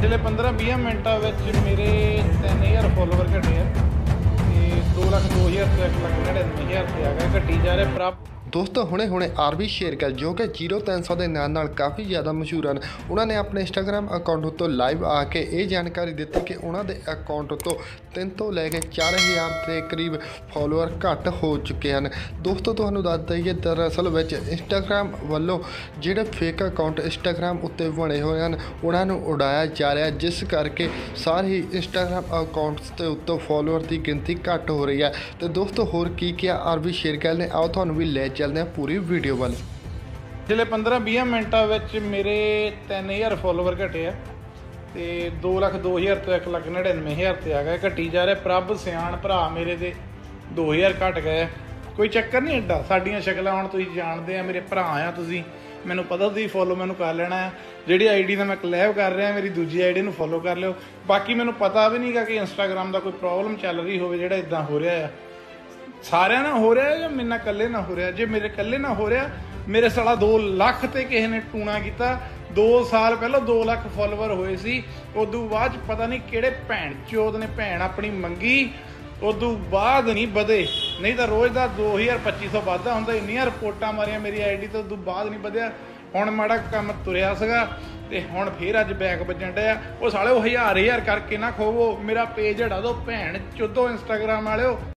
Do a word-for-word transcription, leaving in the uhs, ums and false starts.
पिछले पंद्रह बीस मिनटा मेरे तीन हज़ार फॉलोवर घटे है तो दो लख दो हज़ार तो एक लख नड़िनवे हज़ार से आ गया घटी जा रहा प्राप्त। दोस्तों हुणे हुणे आरवी शेरगिल जो कि जीरो तीन सौ के नाम नाल काफ़ी ज़्यादा मशहूर हैं, उन्होंने अपने इंस्टाग्राम अकाउंट उत्तों लाइव आके ये जानकारी दी कि उन्होंने अकाउंट उत्तों तीन तो लैके चार हज़ार के करीब फॉलोअर घट हो चुके हैं। दोस्तों तुहानूं दस दईए दरअसल विच इंस्टाग्राम वालों जिहड़े फेक अकाउंट इंस्टाग्राम उत्ते बने हुए हैं उन्होंने उड़ाया जा रहा है, जिस करके सारे ही इंस्टाग्राम अकाउंट्स के उत्तों फॉलोअर की गिनती घट हो रही है। तो दोस्तों होर की क्या आरवी शेरगिल ने आओ तुहानूं भी ले चलते हैं पूरी वीडियो वाल। पिछले पंद्रह बीस मिनटा मेरे तीन हज़ार फॉलोवर घटे है तो दो लख दो हज़ार तो एक लख नड़िनवे हज़ार से आ गए घटी जा रहे। प्रभ सियाण भरा मेरे दे दो हज़ार घट गए, कोई चक्कर नहीं एडा। साडियां शक्लां हुण तुसीं जाणदे आ, मेरे भरा आ तुसीं, मैनूं पता तुसीं फॉलो मैनूं कर लेना है। जिहड़ी आई डी का मैं कलैब कर रहा मेरी दूजी आई डी नूं फॉलो कर लिओ। बाकी मैनूं पता भी नहीं गा कि इंस्टाग्राम का कोई प्रॉब्लम चल रही हो जिहड़ा इदां हो रहा है, सारिਆਂ ਨਾਲ हो रहा है या मेरे नाल कल्ले ना हो रहा। जे मेरे कल्ले ना हो रहा, मेरे साला दो लख ते किसी ने टूणा किया। दो साल पहलों दो लख फॉलोवर होए सी, उदों बाद पता नहीं किहड़े भैन चोद ने भैन अपनी मंगी, उदों बाद नहीं बधे। नहीं तो रोज़ का दो हज़ार पच्ची सौ वाधा होंदा। इन्नियां रिपोर्टां मारियां मेरी आई डी तो उदों बाद नहीं बढ़िया। हुण माड़ा काम तुरिया सीगा ते हुण फिर अज बैक बजण डिया। वो साले हज़ार हज़ार करके ना खोवो, मेरा पेज हटा दो भैन चोदो इंस्टाग्राम वालिओ।